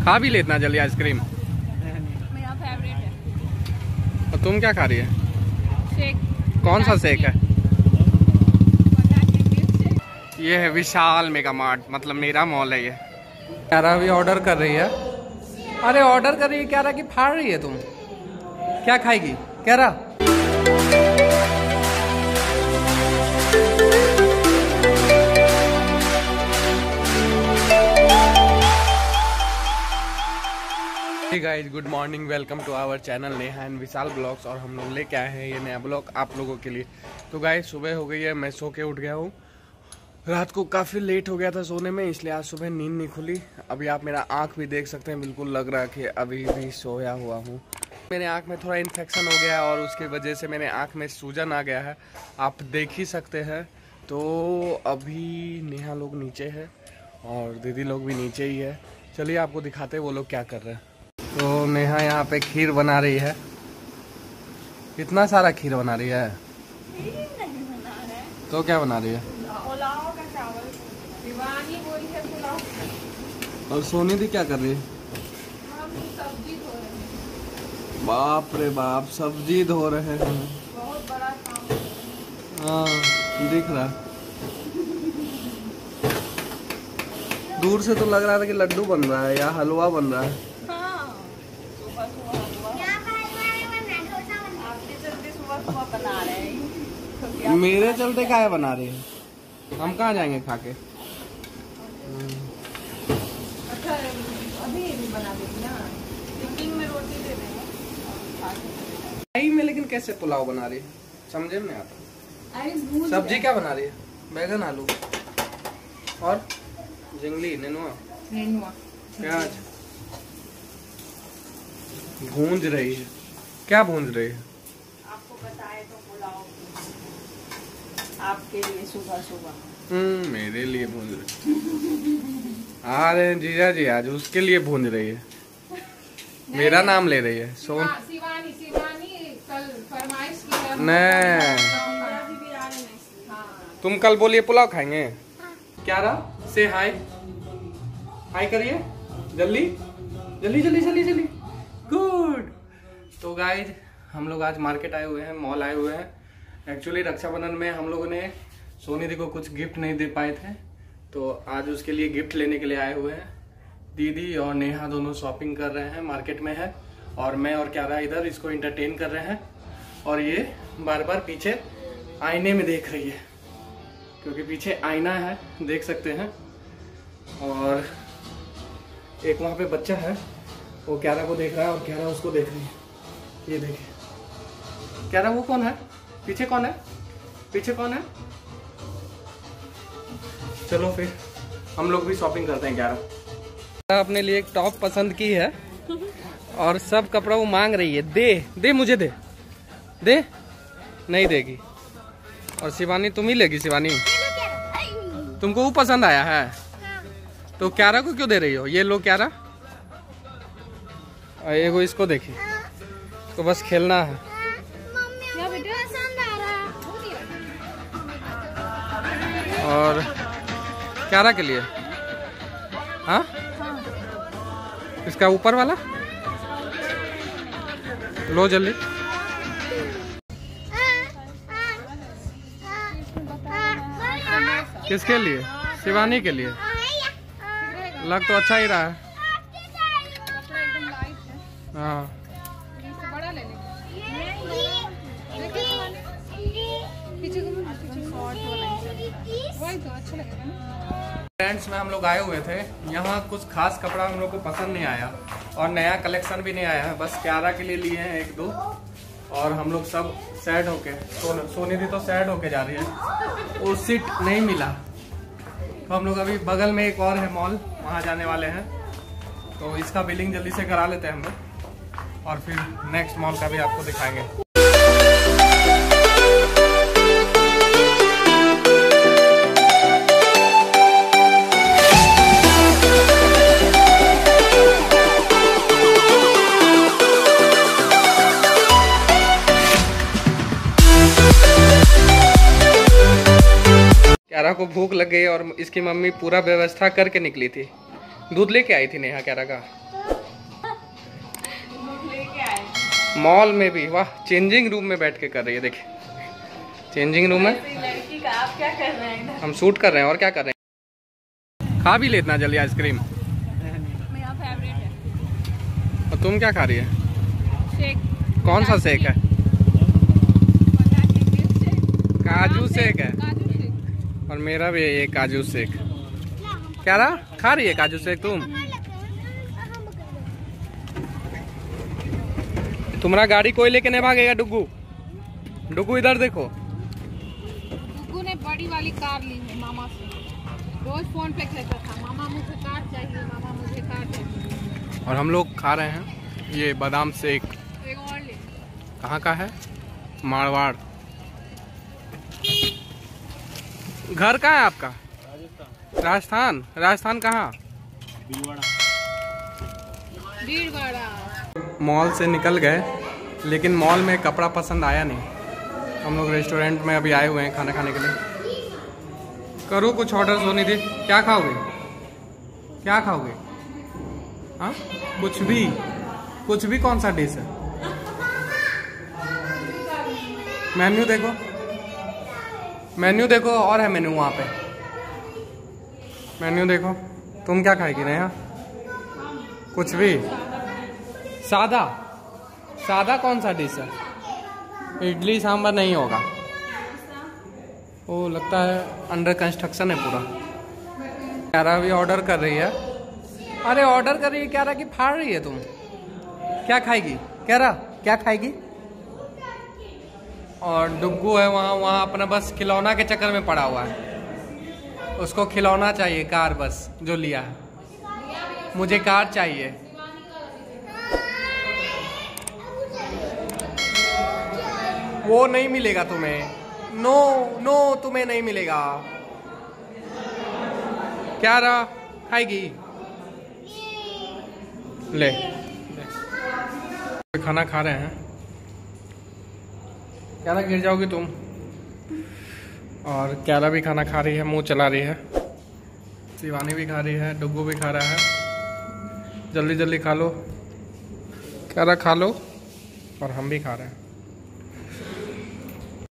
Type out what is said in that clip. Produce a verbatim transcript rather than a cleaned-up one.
खा भी लेतना जल्दी आइसक्रीम। मेरा फेवरेट है। और तुम क्या खा रही है? शेक। कौन सा शेक है? ये है विशाल मेगा मार्ट, मतलब मेरा मॉल है ये। क्यारा भी ऑर्डर कर रही है। अरे ऑर्डर कर रही है क्यारा की फाड़ रही है तुम। क्या खाएगी Kiara? Hey guys, good morning, welcome to our channel Neha and Vishal blogs. और हम लोग लेके आए हैं ये नया ब्लॉग आप लोगों के लिए। तो गाइस सुबह हो गई है, मैं सो के उठ गया हूँ। रात को काफ़ी लेट हो गया था सोने में, इसलिए आज सुबह नींद नहीं खुली। अभी आप मेरा आँख भी देख सकते हैं, बिल्कुल लग रहा है कि अभी भी सोया हुआ हूँ। मेरे आँख में थोड़ा इन्फेक्शन हो गया है और उसकी वजह से मेरे आँख में सूजन आ गया है, आप देख ही सकते हैं। तो अभी नेहा लोग नीचे है और दीदी लोग भी नीचे ही है। चलिए आपको दिखाते हैं वो लोग क्या कर रहे हैं। तो नेहा यहाँ पे खीर बना रही है। कितना सारा खीर बना रही है? नहीं बना है। तो क्या बना रही है? पुलाव का चावल। दीवानी बोली है पुलाव। और सोनी दी क्या कर रही है? हम सब्जी धो रहे हैं। बाप रे बाप, सब्जी धो रहे हैं। बहुत बड़ा काम। हाँ दिख रहा। दूर से तो लग रहा था कि लड्डू बन रहा है या हलवा बन रहा है। बना रहे हैं। मेरे चलते काहे बना रहे हैं? हम कहाँ जाएंगे खा के? अच्छा अभी भी बना देंगे ना, कुकिंग में रोटी दे देंगे में। लेकिन कैसे पुलाव बना रही है समझे में नहीं आता। सब्जी क्या बना रही है? बैगन आलू और जंगली नेनुआ नेनुआ प्याज भूंज रही है। क्या भूंज रही है? आपको बताए तो पुलाव आपके लिए सुबह सुबह। हम्म मेरे लिए भूंज रही आ रहे हैं जीजा जी, आज उसके लिए भूंज रही है। मेरा नाम ले रही है। सोन शिवानी शिवानी कल फरमाइश की है। नहीं तुम कल बोलिए पुलाव खाएंगे। क्या रहा? से हाय हाय करिए जल्दी जल्दी जल्दी जल्दी जल्दी। गुड। तो गाइज हम लोग आज मार्केट आए हुए हैं, मॉल आए हुए हैं। एक्चुअली रक्षाबंधन में हम लोगों ने सोनी दी को कुछ गिफ्ट नहीं दे पाए थे, तो आज उसके लिए गिफ्ट लेने के लिए आए हुए हैं। दीदी और नेहा दोनों शॉपिंग कर रहे हैं, मार्केट में है, और मैं और क्यारा इधर इसको इंटरटेन कर रहे हैं। और ये बार बार पीछे आईने में देख रही है, क्योंकि पीछे आईना है, देख सकते हैं। और एक वहाँ पे बच्चा है, वो क्यारा को देख रहा है और क्यारा उसको देख रही है। ये देखिए क्यारा, वो कौन है पीछे? कौन है पीछे? कौन है? चलो फिर हम लोग भी शॉपिंग करते हैं। क्यारा अपने लिए एक टॉप पसंद की है और सब कपड़ा वो मांग रही है। दे दे मुझे दे दे। नहीं देगी। और शिवानी तुम ही लेगी। शिवानी तुमको वो पसंद आया है तो क्यारा को क्यों दे रही हो? ये लो क्यारा, एगो इसको देखिए, तो बस खेलना है। और क्यारा के लिए हाँ इसका ऊपर वाला लो जल्दी। किसके लिए? शिवानी के लिए। लग तो अच्छा ही रहा है। हाँ फ्रेंड्स में हम लोग आए हुए थे, यहाँ कुछ खास कपड़ा हम लोग को पसंद नहीं आया और नया कलेक्शन भी नहीं आया है। बस क्यारा के लिए लिए हैं एक दो, और हम लोग सब सैड होके सो, सोनी दी तो सैड होके जा रही है, वो सीट नहीं मिला। तो हम लोग अभी बगल में एक और है मॉल, वहाँ जाने वाले हैं। तो इसका बिलिंग जल्दी से करा लेते हैं हम लोग, और फिर नेक्स्ट मॉल का भी आपको दिखाएंगे। क्यारा को भूख लग गई और इसकी मम्मी पूरा व्यवस्था करके निकली थी। दूध लेके आई थी नेहा कैरा का दूध लेके आए मॉल में भी। वाह, चेंजिंग रूम में बैठ के कर रही है, देखिए चेंजिंग रूम है। लड़की का आप क्या कर रहे हैं? हम शूट कर रहे हैं और क्या कर रहे हैं। खा भी लेतना जल्दी आइसक्रीम। मेरा फेवरेट है। और तुम क्या खा रही है? शेक। कौन सा शेक है? काजू शेक है। काजू शेक। और मेरा भी ये काजू शेक। क्या रहा खा रही है काजू शेक तुम? तुम्हारा गाड़ी कोई लेके नहीं भागेगा डुगू। डुगू इधर देखो। डुगू ने बड़ी वाली कार ली है मामा से। रोज फोन पे कहता था मामा मुझे कार चाहिए, मामा मुझे कार चाहिए। और हम लोग खा रहे हैं ये बादाम शेक। एक और ले। कहाँ का है? मारवाड़। घर कहाँ है आपका? राजस्थान। राजस्थान कहाँ? भीड़वाड़ा। मॉल से निकल गए लेकिन मॉल में कपड़ा पसंद आया नहीं। हम लोग रेस्टोरेंट में अभी आए हुए हैं खाना खाने के लिए। करो कुछ ऑर्डर सोनी दी। क्या खाओगे? क्या खाओगे? हाँ कुछ भी। कुछ भी। कौन सा डिश है? मेन्यू देखो, मेन्यू देखो। और है मेन्यू वहाँ पे। मेन्यू देखो। तुम क्या खाएगी नेहा? कुछ भी। सादा। सादा कौन सा डिश है? इडली सांभर नहीं होगा। वो लगता है अंडर कंस्ट्रक्शन है पूरा। क्यारा भी ऑर्डर कर रही है। अरे ऑर्डर कर रही है क्यारा की फाड़ रही है तुम। क्या खाएगी क्यारा? क्या खाएगी? और डुग्गू है वहाँ वहाँ अपना बस खिलौना के चक्कर में पड़ा हुआ है। उसको खिलौना चाहिए, कार बस जो लिया है। मुझे कार चाहिए। वो नहीं मिलेगा तुम्हें। नो नो तुम्हें नहीं मिलेगा। क्या रहा खाएगी? ले, ले। खाना खा रहे हैं। क्या ना गिर जाओगी तुम। और क्यारा भी खाना खा रही है, मुंह चला रही है। शिवानी भी खा रही है, डुग्गू भी खा रहा है। जल्दी जल्दी खा लो क्यारा, खा लो। और हम भी खा रहे हैं।